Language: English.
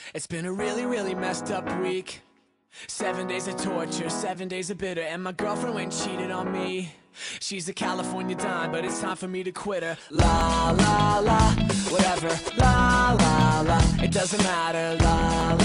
It's been a really messed up week. 7 days of torture, 7 days of bitter. And my girlfriend went and cheated on me. She's a California dime, but it's time for me to quit her. La la la, whatever. La la la, it doesn't matter. La